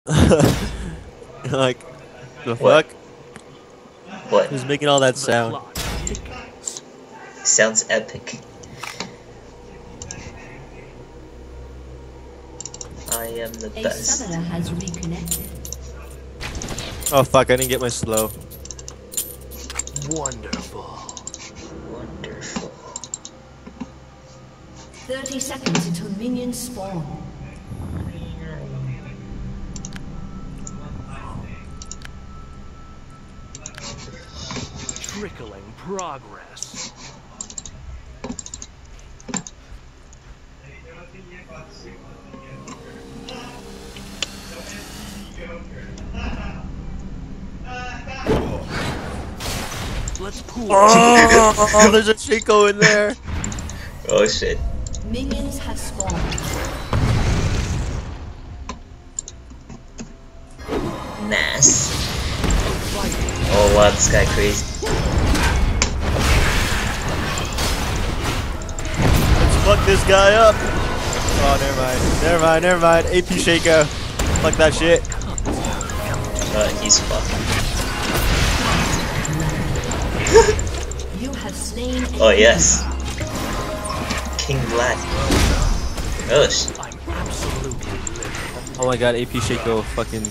Like, the What? fuck? What? Who's making all that sound? Sounds epic. I am the A best. summoner has reconnected. Oh fuck, I didn't get my slow. Wonderful. Wonderful. 30 seconds until minions spawn. Trickling progress. Let's pool. Oh, there's a Chico in there. Oh shit. Minions have spawned. Nice. Oh wow, this guy crazy. Let's fuck this guy up. Oh, never mind. AP Shaco. Fuck that shit. He's fucking. You have slain. Oh yes. King Vlad. Oh shit. I'm absolutely living. Oh my god, AP Shaco fucking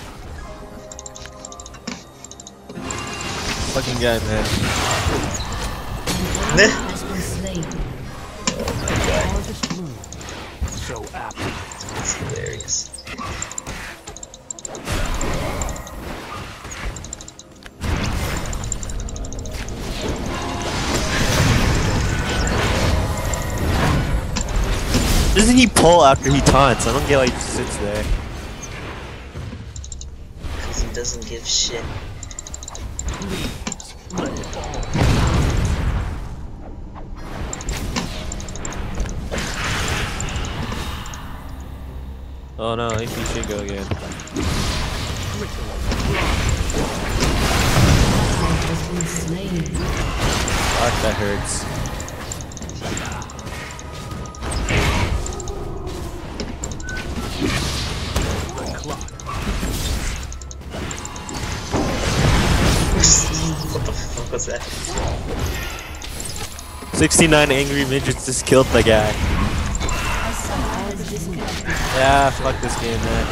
guy, man. Has been slain. Oh my god. Harvest moon. So apt. That's hilarious. Doesn't he pull after he taunts? I don't get why he just sits there. Because he doesn't give shit. Please, let it all. Oh no, AP Shaco again. Has been slain. Fuck, that hurts. What the fuck was that? 69 angry midgets just killed the guy. A summoner has disconnected. Yeah, fuck this game, man.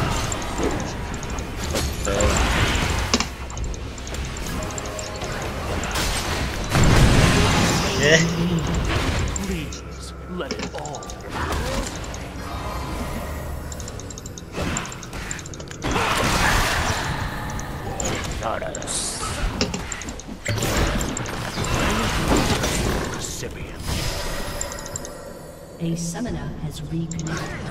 Yeah. Please, let it all. Recipient. A summoner has reconnected.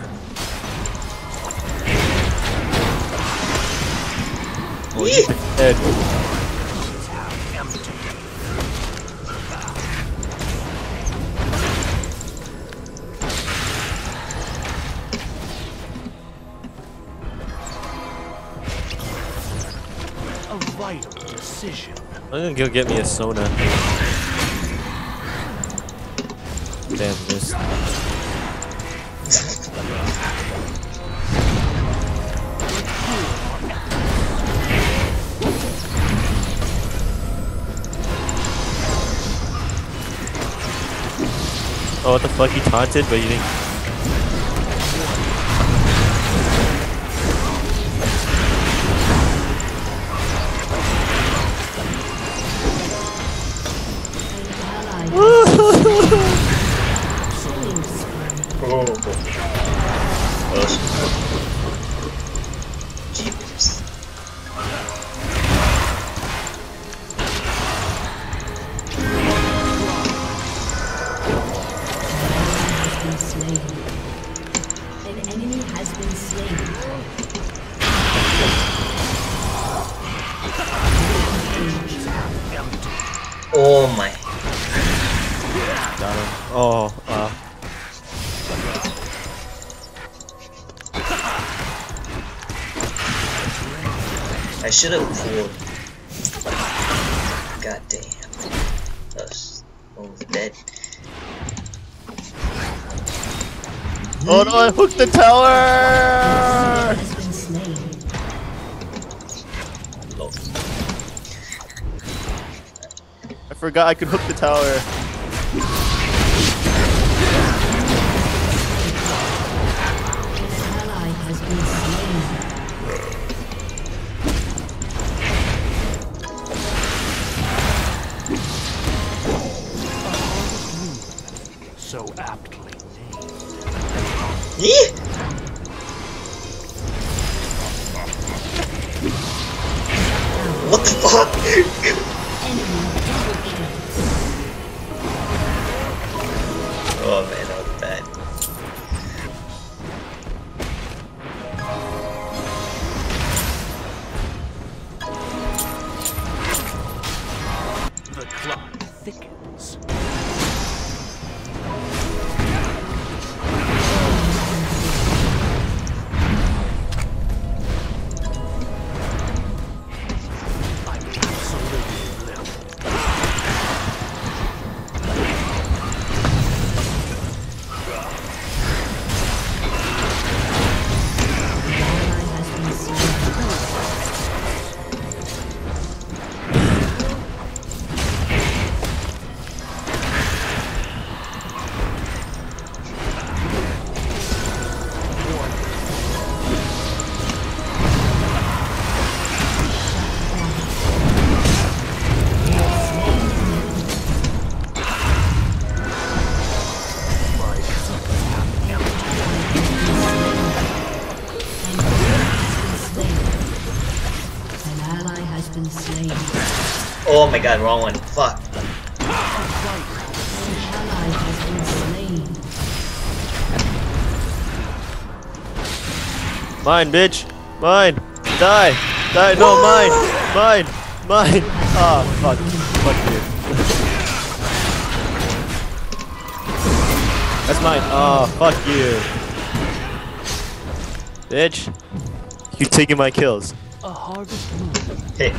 Oh, he's dead. Empty. A vital decision. I'm gonna go get me a Sona. Damn this. Oh, what the fuck? He taunted, but you didn't. Oh. Oh shit. Jeepers. An enemy has been slain. Oh my. Got him. Oh, I should have pulled. God damn. Almost dead. Oh no, I hooked the tower! Has been slain. Lol. I forgot I could hook the tower. An ally has been slain. So aptly named. Yeah. What the fuck? Enemy double kill. Oh man, that was bad. The clock thickens. I'm absolutely livid. Ally has been slain. An ally has been slain. Oh my god, wrong one. Fuck. An ally has been slain. Mine, bitch. Mine. Die. Die. No, mine. Mine. Mine. Ah, fuck. Fuck you. That's mine. Oh, fuck you. Bitch. You're taking my kills. A harvest moon. Hey.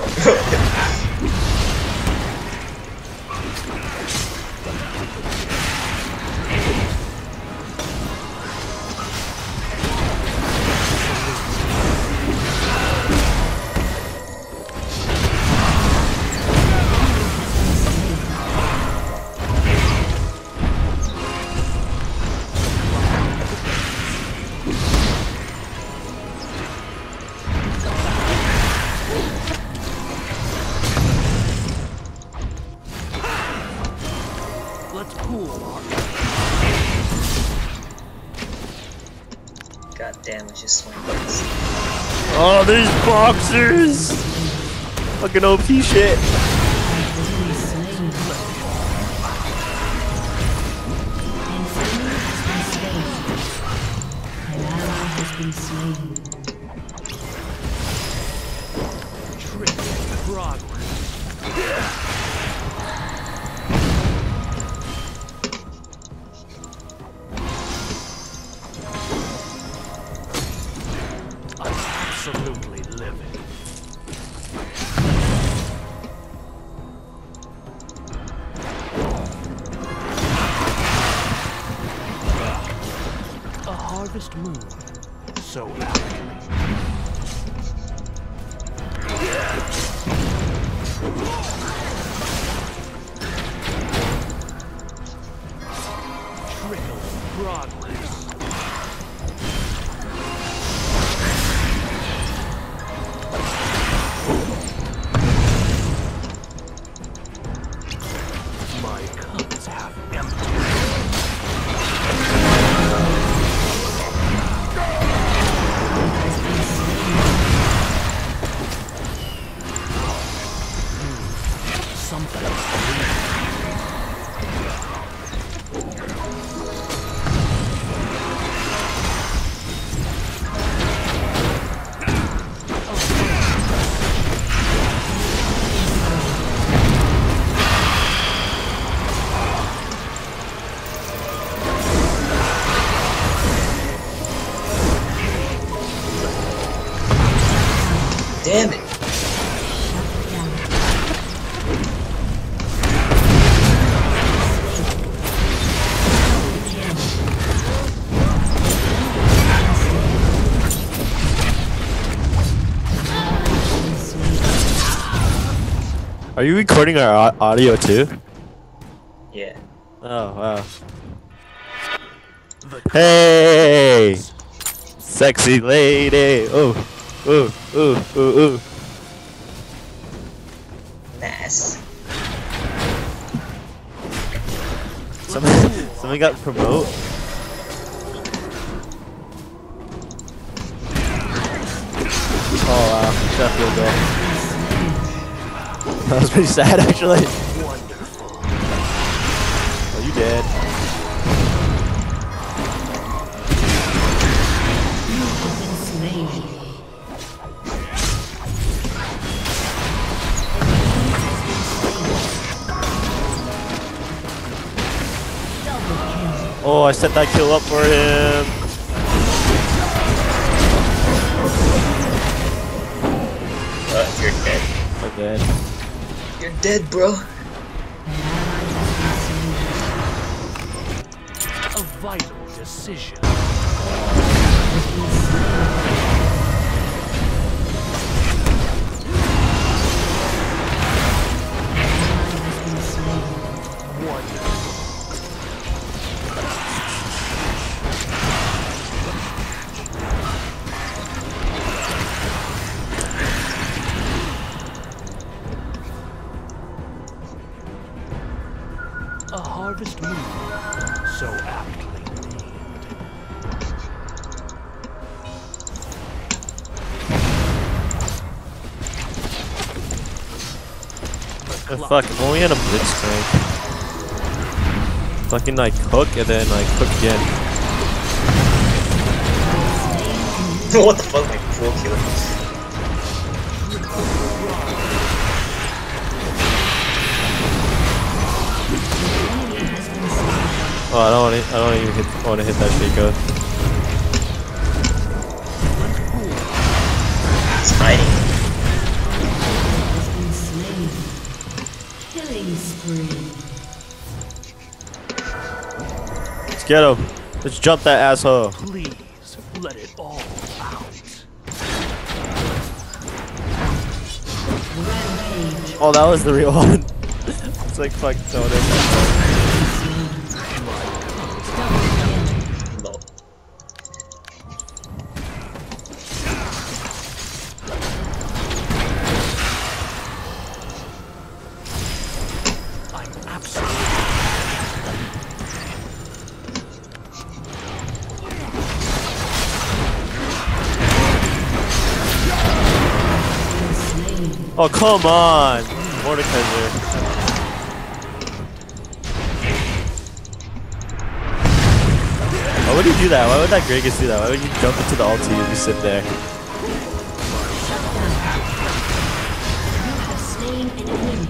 Let's pool our God damn, I just swing buttons. Oh, these boxers. Fucking OP shit. Has been slain. An enemy has been slain. An ally has been slain. trick progress. I'm absolutely livid. A harvest moon, so aptly. Trickle of progress. My cup is half empty. Something. Damn it. Are you recording our audio too? Yeah. Oh wow. Hey, sexy lady. Ooh, ooh, ooh, ooh, ooh. Nice. Somebody got promote. Oh wow, that field goal. That was pretty sad actually. Wonderful. Oh, you dead. Oh, I set that kill up for him. You're dead. I'm dead. You're dead, bro. A vital decision. A harvest moon, so aptly named. Oh, fuck, if only had a blitzcrank. Fucking like cook and then like cook again. What the fuck, my full kill? Oh, I don't even want to hit that Shaco. He's hiding. Killing spree. Let's get him. Let's jump that asshole. Please let it all out. Rampage. Oh, that was the real one. It's like fuck soda. No. I'm absolutely. Oh, come on. Mordekaiser. Why would he do that? Why would that Gragas do that? Why would you jump into the ulti and just sit there? Slain an enemy.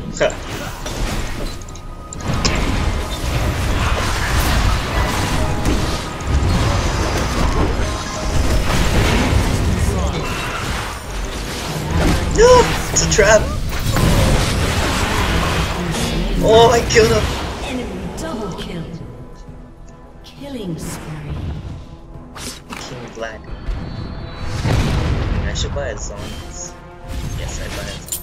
No! It's a trap! Oh, I killed him! Enemy double kill. Killing spree. King Vlad. I should buy his zones. Yes, I buy his zones.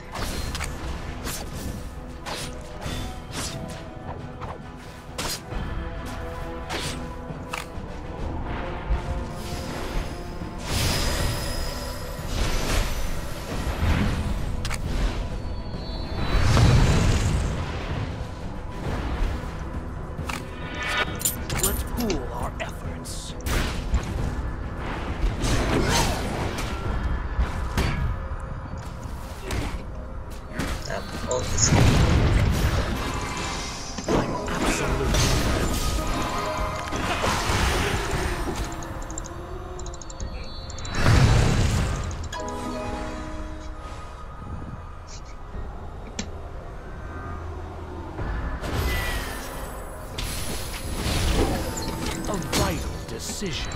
Let's pool our efforts. Oh, this I'm absolutely. A vital decision.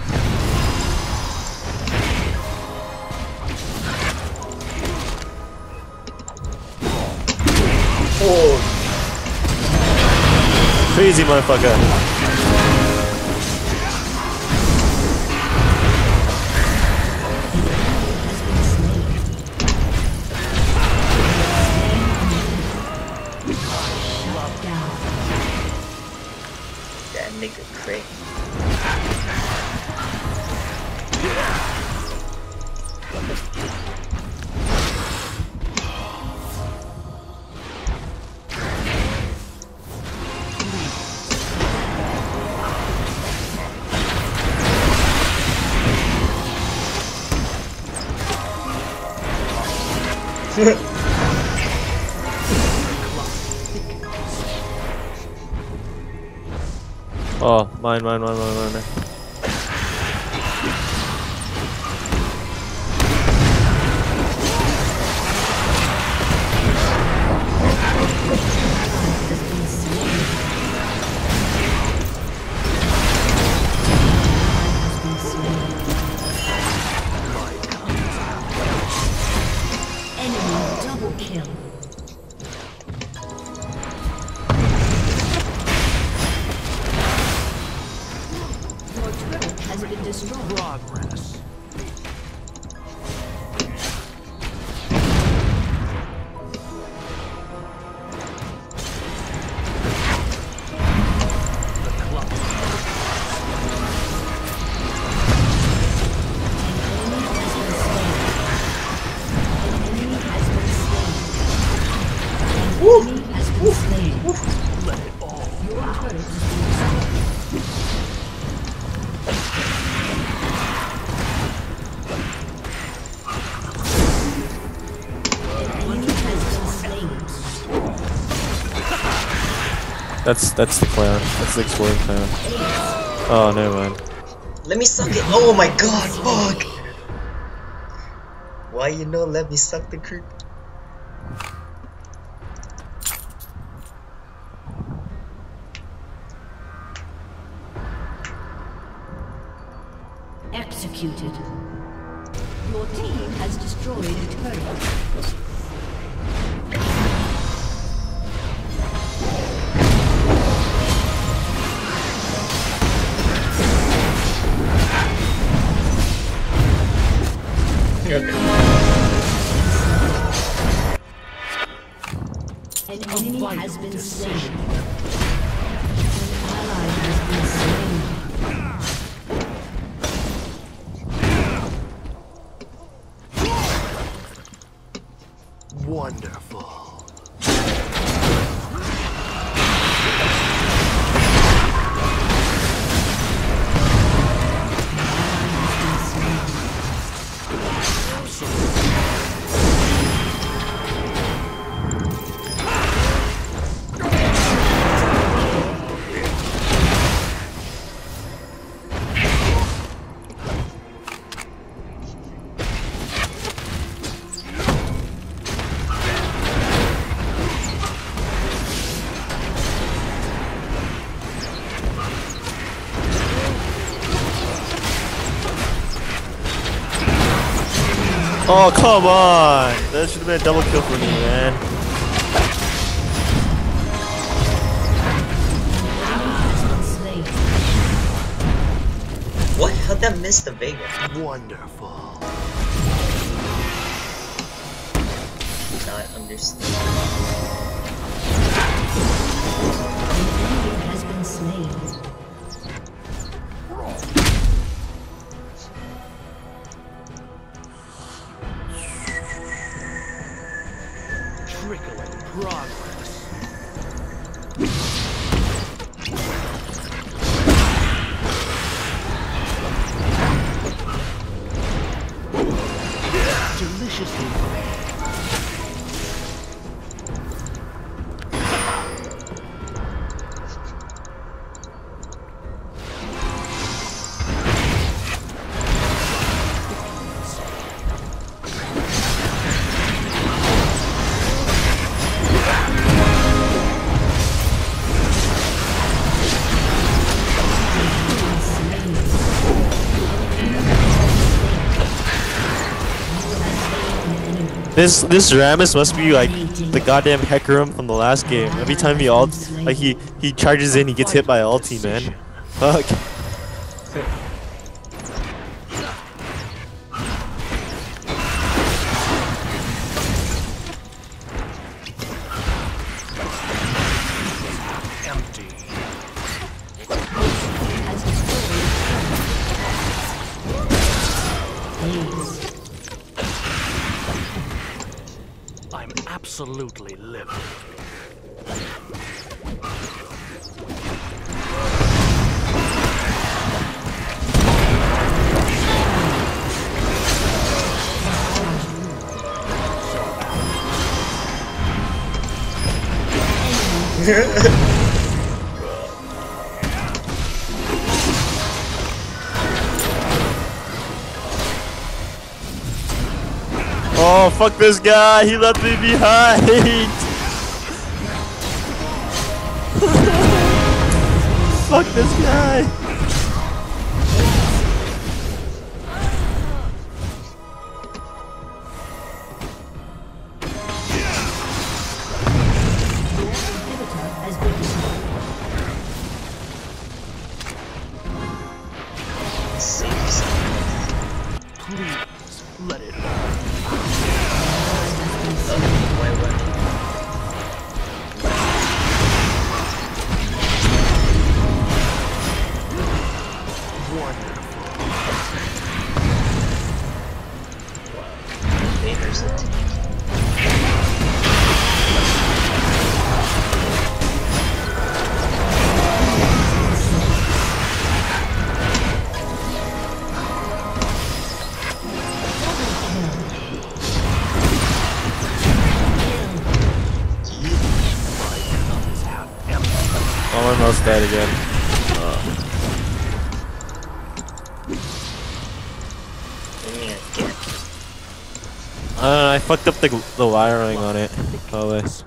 oh, Crazy motherfucker. Oh, mine. Enemy double kill. Your turret has been destroyed. Progress. Enemy has been slain. Let it all. Your turret has been destroyed. Enemy has been slain. That's the clown. That's the exploding clown. Oh, never mind. Let me suck it. Oh my god, fuck. Why you know let me suck the creep? Executed. Your team has destroyed a turret. An enemy has been slain. An ally has been slain. Wonderful. Oh, come on! That should have been a double kill for me, man. What? How'd that miss the Vega? Wonderful. Not understand. An enemy has been slain. Trickling progress. Deliciously. This Ramus must be like the goddamn Hecarim from the last game. Every time he he charges in, he gets hit by ulti, man. Fuck. Empty. Has destroyed. Ace. I'm absolutely livid. Oh, fuck this guy. He left me behind. Fuck this guy. Please let it Vader's a tank. I'm almost dead again. What do you mean again? I fucked up the wiring on it. Always.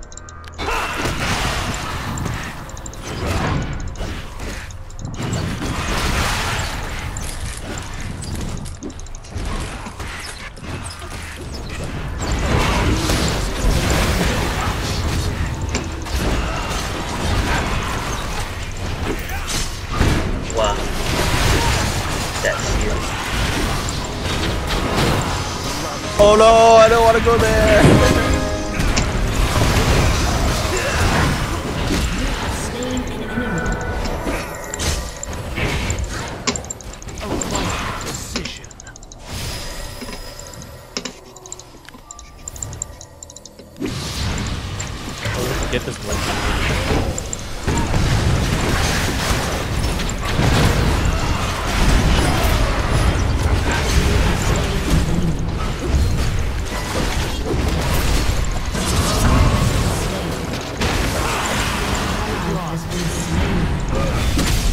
Wow. That shield. Oh no, I don't want to go there. Slain an enemy. a right decision. Get this one. Has been slain.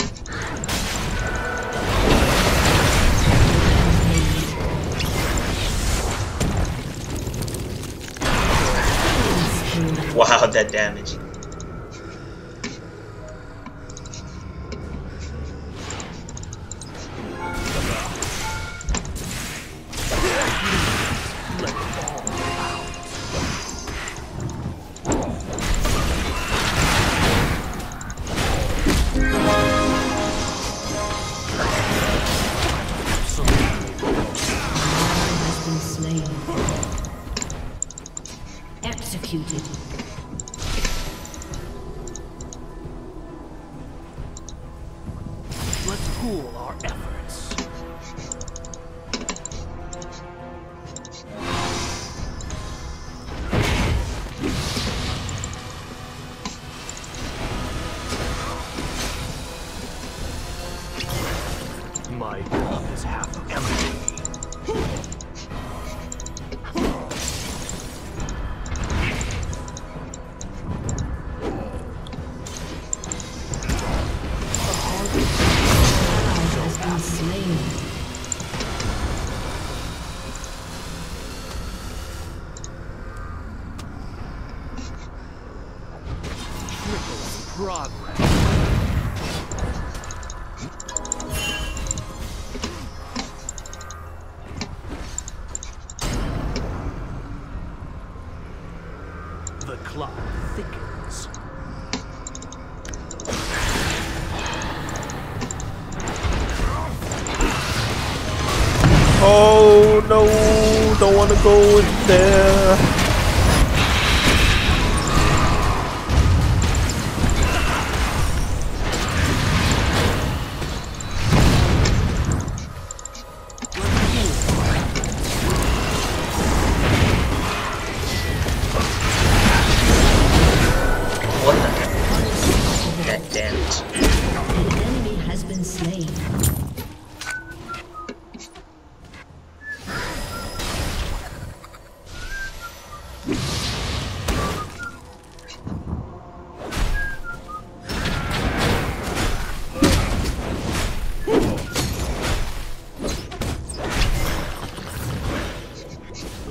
Wow, that damage. Has been slain. Executed. Let's pool our efforts. My cup is half empty. Has been slain. Trickle of progress. The cloud thickens. Oh no, don't want to go in there. What the heck? That damage. An enemy has been slain.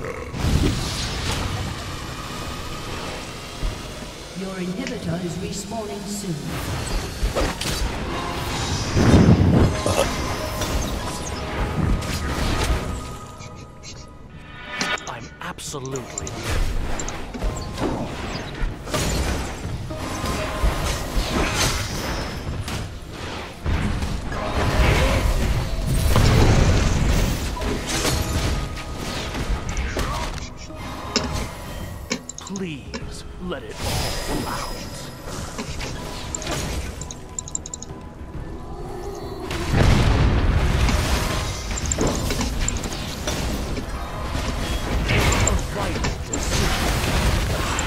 Your inhibitor is respawning soon. I'm absolutely please let it all out. A vital decision.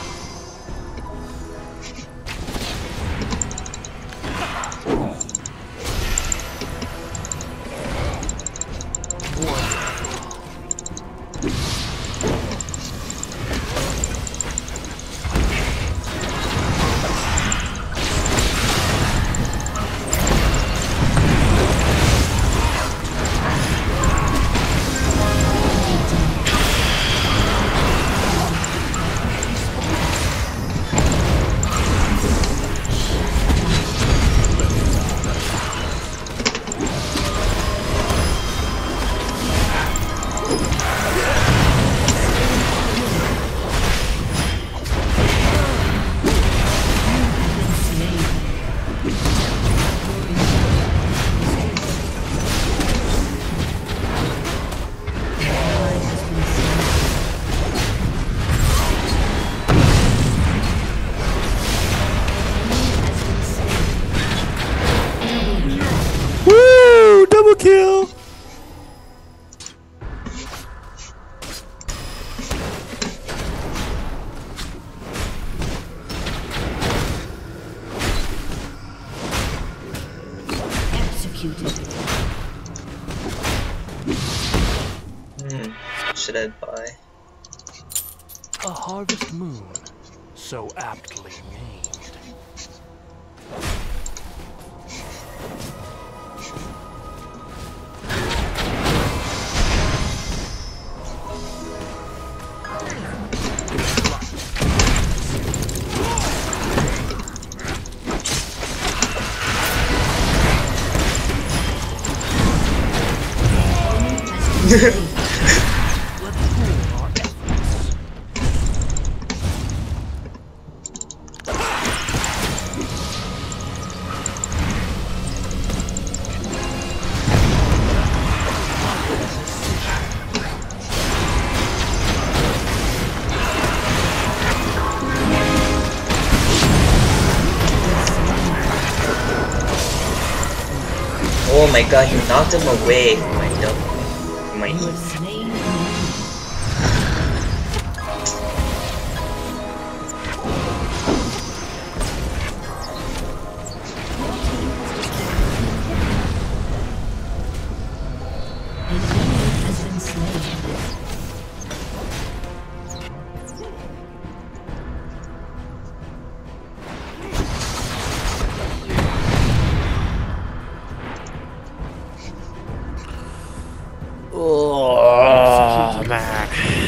Woo! Double kill! Executed. Should I buy? A harvest moon, so aptly named. Slain. Let's pool our efforts. Oh my god, he knocked him away. My double. My You have slain an enemy. An enemy has been slain. Oh, man.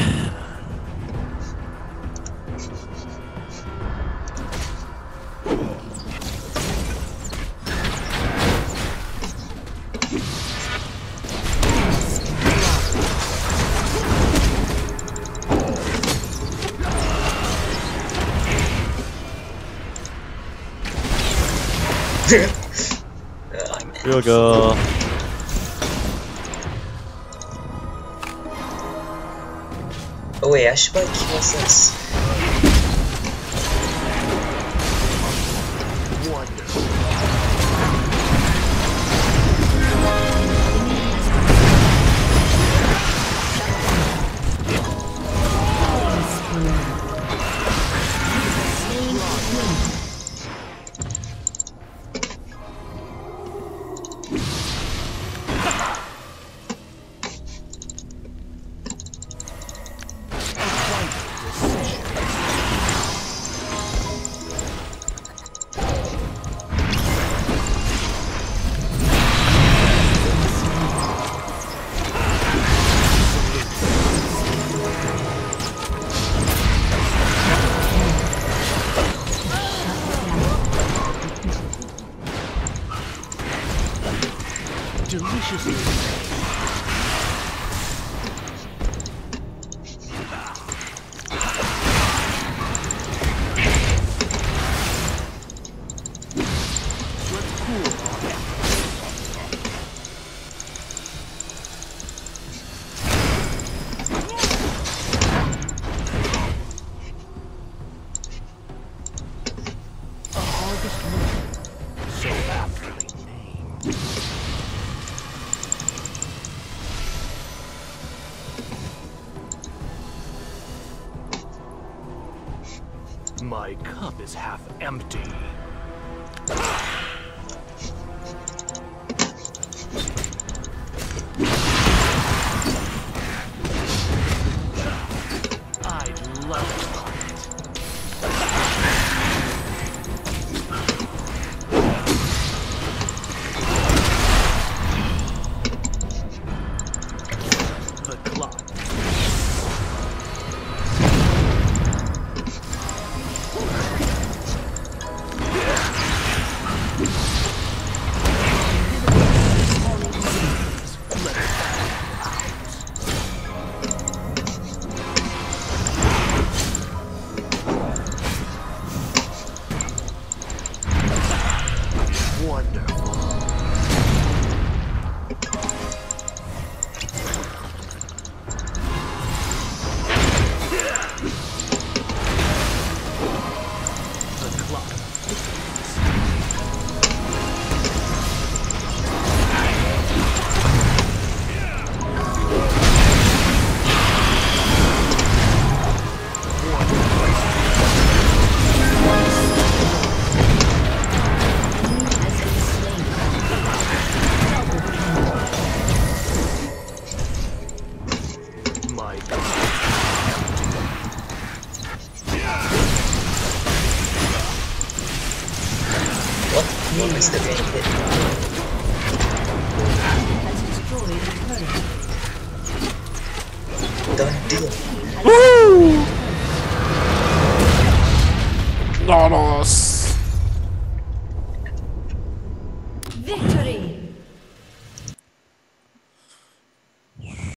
Here we go. Oh wait, I should buy QSS. My cup is half empty. I'd love to find it. The clock. What is the main hit? Done deal. Woo! Nanos!